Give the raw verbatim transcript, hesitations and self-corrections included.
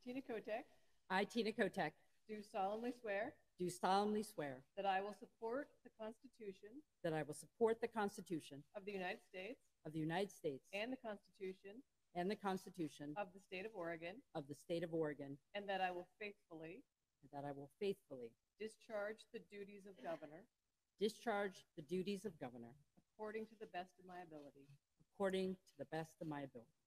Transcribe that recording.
Tina Kotek, I, Tina Kotek, do solemnly swear do solemnly swear that I will support the Constitution that I will support the Constitution of the United States of the United States and the Constitution and the Constitution of the State of Oregon, of the State of Oregon, and that I will faithfully and that I will faithfully discharge the duties of governor discharge the duties of governor according to the best of my ability. according to the best of my ability.